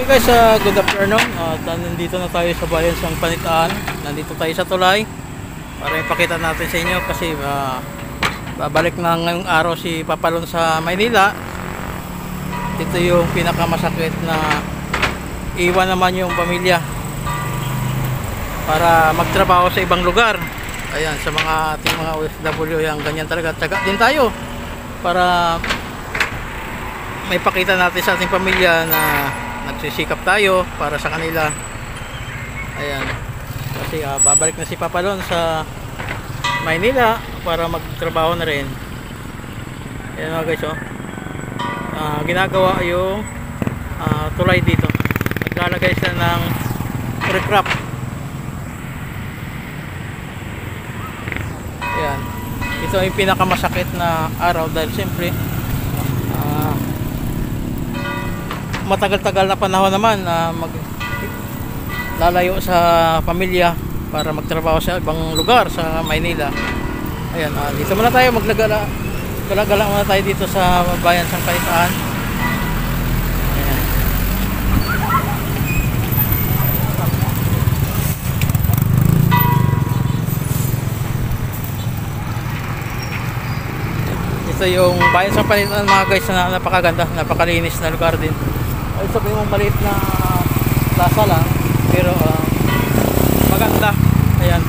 Guys, good afternoon. Nandito na tayo sa bayan ng Panitaan. Nandito tayo sa tulay para ipakita natin sa inyo kasi babalik na ngayong araw si Papalon sa Maynila. Ito yung pinakamasakit na iwan naman yung pamilya para magtrabaho sa ibang lugar. Ayan, sa mga ating mga OFW, yung ganyan talaga. Tsaga din tayo para may pakita natin sa ating pamilya na nagsisikap tayo para sa kanila. Ayan, kasi babalik na si Papalon sa Maynila para magtrabaho na rin. Ayan mga guys, ginagawa yung tulay dito. Naglalagay sila ng recrap. Ayan, ito ay pinakamasakit na araw dahil siyempre matagal-tagal na panahon naman na lalayo sa pamilya para magtrabaho sa ibang lugar sa Maynila. Ayan, dito muna tayo gala muna tayo dito sa bayan ng Panitaan. Ayan. Ito yung bayan ng Panitaan mga guys, na napakaganda, napakalinis na lugar din. Ay, sabihin mo maliit na plaza lang pero maganda. Ayan,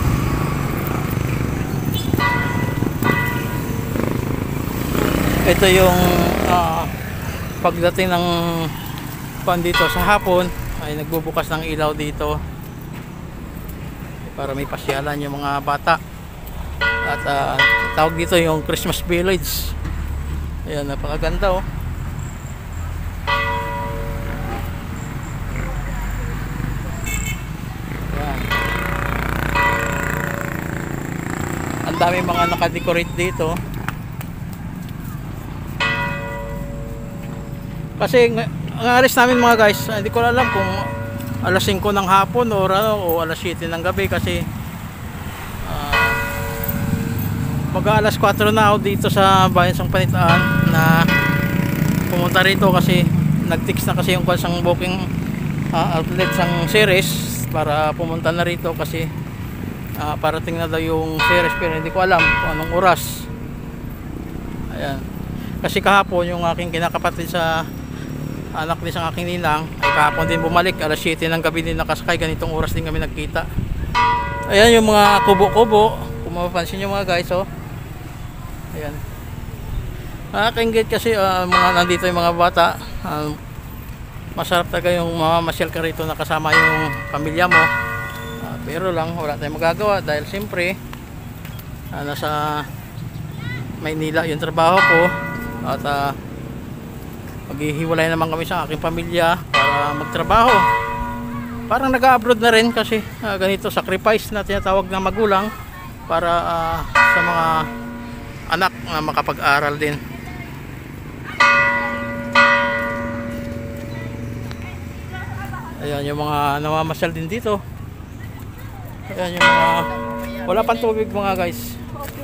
ito yung pagdating ng pan dito sa hapon ay nagbubukas ng ilaw dito para may pasyalan yung mga bata at tawag dito yung Christmas Village. Ayan, napakaganda oh. Ang dami mga nakadecorate dito kasi ang alis namin mga guys, hindi ko alam kung alas 5 ng hapon o alas 7 ng gabi kasi mag-alas 4 na ako dito sa bayan ng Panitaan na pumunta rito kasi nag-text na kasi yung isang booking outlet sang series para pumunta na rito kasi parating na daw yung series pero hindi ko alam kung anong oras. Ayan, kasi kahapon yung aking kinakapatid sa anak din sa aking ninang ay kahapon din bumalik, alas 7 ng gabi din nakasakay, ganitong oras din kami nagkita. Ayan yung mga kubo-kubo kung mapapansin nyo mga guys oh. Ayan, nakakaingit kasi nandito yung mga bata. Masarap talaga yung mamasyal ka rito na kasama yung pamilya mo. Pero lang wala tayong magagawa dahil siyempre nasa Maynila yung trabaho ko at maghihiwalay naman kami sa aking pamilya para magtrabaho. Parang nag-abroad na rin kasi ganito sacrifice na tinatawag na magulang para sa mga anak na makapag-aral din. Ayan yung mga namamasyal din dito. Ayan yung mga wala pang tubig mga guys.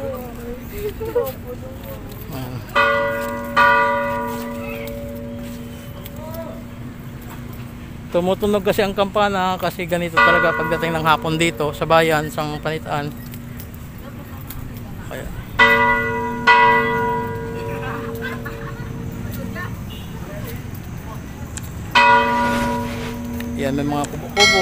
Tumutunog kasi ang kampana kasi ganito talaga pagdating ng hapon dito sa bayan ng Panitaan. Ayan. Yan, may mga kubo-kubo.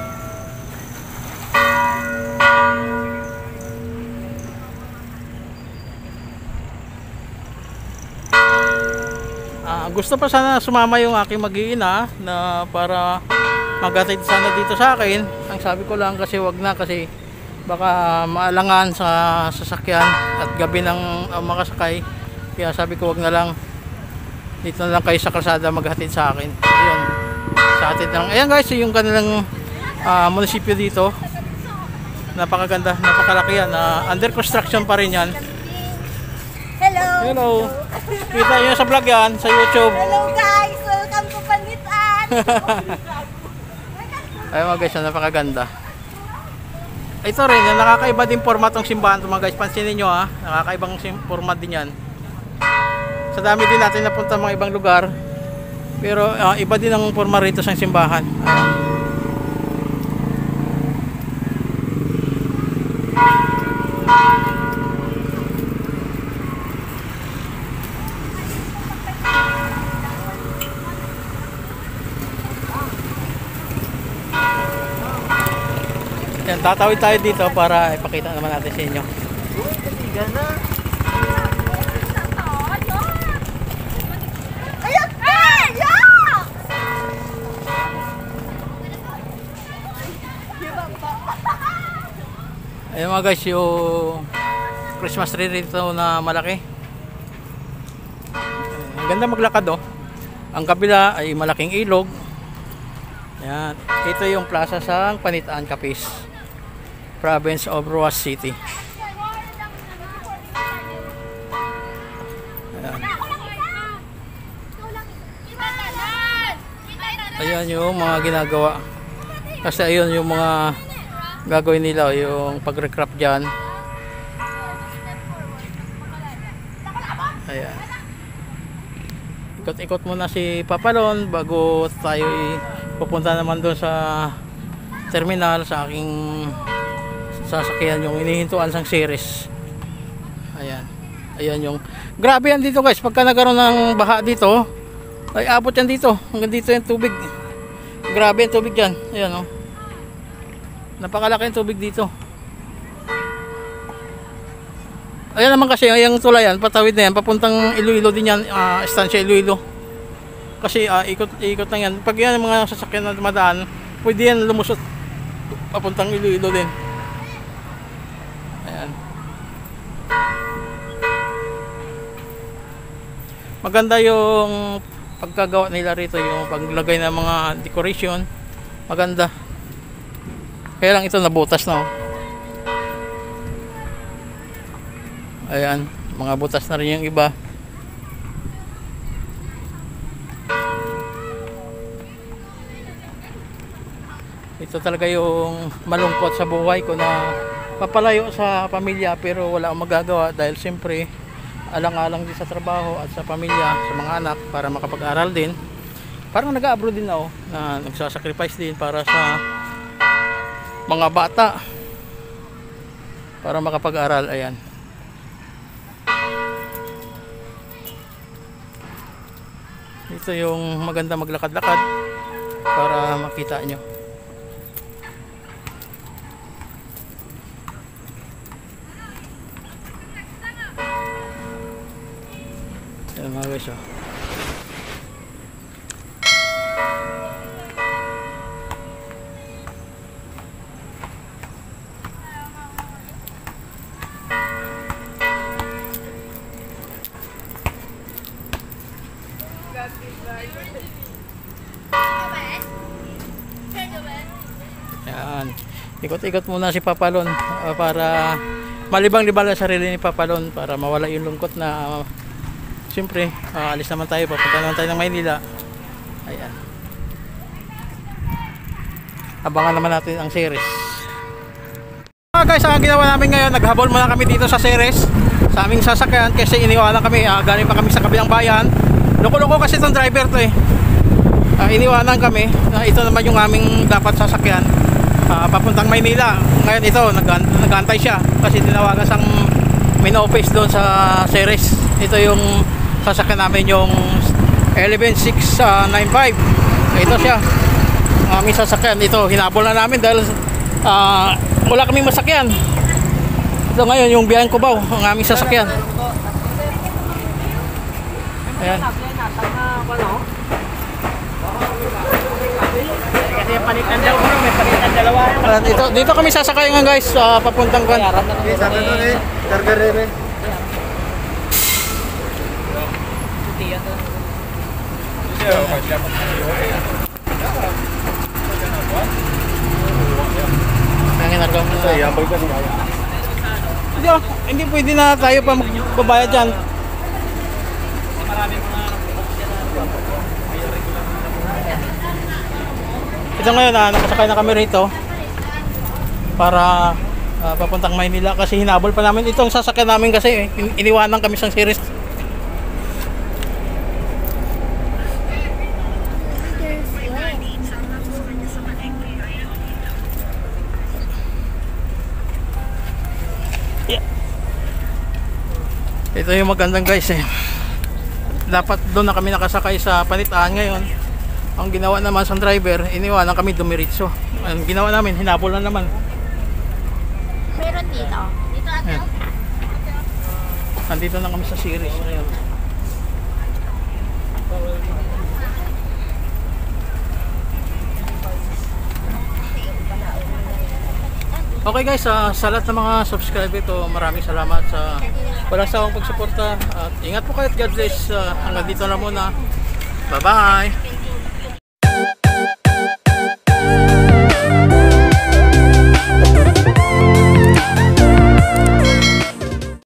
Gusto pa sana sumama yung aking mag-iina na para maghatid sana dito sa akin. Ang sabi ko lang kasi wag na kasi baka maalangan sa sasakyan at gabi ng makasakay. Kaya sabi ko wag na lang, dito na lang kayo sa kalsada maghatid sa akin. Ayun, sa hatid lang. Ayan guys, yung kanilang munisipyo dito. Napakaganda, napakalaki yan. Under construction pa rin yan. Hello! Hello! Kita nyo sa vlog yan, sa YouTube. Hello guys! Welcome to Panitaan! Ayun mga guys, napakaganda. Ito rin, nakakaiba din format ng simbahan mga guys. Pansinin nyo ha, nakakaibang format din yan. Sa dami din natin napunta mga ibang lugar, Pero iba din ang forma rito sa simbahan. Yan, tatawid tayo dito para ipakita naman natin sa inyo. Ayun mga guys, yung Christmas tree rito na malaki. Ang ganda maglakad oh. Ang kabila ay malaking ilog. Ayan. Ito yung plaza sa Panitaan, Capiz, Province of Roas City. Ayan. Ayan yung mga ginagawa. Kasi ayun yung mga gagawin nila, yung pag-recraft dyan. Ayan. Ikot-ikot muna si Papalon bago tayo pupunta naman doon sa terminal sa aking sasakyan, yung inihintuan sang series. Ayan. Ayan yung grabe yan dito guys, pagka nagkaroon ng baha dito ay abot yan dito, hanggang dito yung tubig. Grabe yung tubig dyan. Ayan oh. Napakalaki yung tubig dito. Ayan naman kasi yung tulayan, patawid na yan, papuntang Iloilo din yan, estansya Iloilo. Kasi ikot lang yan. Pag yan mga sasakyan na dumadaan, pwede yan lumusot papuntang Iloilo din. Ayan. Maganda yung pagkagawa nila rito, yung paglagay ng mga decoration. Maganda. Kaya lang ito nabutas na oh. Ayan, mga butas na rin yung iba. Ito talaga yung malungkot sa buhay ko, na papalayo sa pamilya pero wala akong magagawa dahil siyempre alang-alang din sa trabaho at sa pamilya, sa mga anak, para makapag-aral din. Parang nag-abroad din ako, na nagsasacrifice din para sa mga bata para makapag-aral. Ayan. Ito yung maganda maglakad-lakad para makita nyo. Ayan mga guys oh. Yan. Ikot-ikot muna si Papalon para malibang-libang ang sarili ni Papalon, para mawala yung lungkot na siyempre alis naman tayo, papunta naman tayo ng Maynila. Ayan. Abangan naman natin ang series. Guys, ang ginawa namin ngayon, naghabol muna kami dito sa series sa aming sasakyan kasi iniwanan kami, galing pa kami sa kabilang bayan. Loko-loko kasi itong driver to eh. Iniwanan kami na ito naman yung aming dapat sasakyan papuntang Maynila. Ngayon ito nag-aantay siya kasi tinawagan sang main office doon sa series. Ito yung sasakyan namin, yung 11695. Ito siya ang aming sasakyan. Ito hinabol na namin dahil wala kaming masakyan. Ito ngayon yung biyahen Cubao, ang aming sasakyan. Ayan. Kasi palitan daw bro, may palitan dalawa. Dito kami sasakay nga guys, papuntang kan. Sana doon eh, karga rin. Hindi pwede na tayo pa magbabayad dyan. Ito ngayon nakasakay na kami rito para papuntang Maynila kasi hinabol pa namin itong sasakyan namin kasi iniwanan kami sa series. Ito yung magandang guys eh. Dapat doon na kami nakasakay sa Panitaan ngayon. Ang ginawa naman sa driver, iniwanan kami dumiritso. Ang ginawa namin, hinabol na naman. Meron dito. Dito ate. Ayan. Nandito na kami sa series ngayon. Okay guys, sa lahat ng mga subscriber ito, maraming salamat sa walang sawang pagsuporta at ingat po kayo at God bless. Hanggang dito na muna. Bye bye.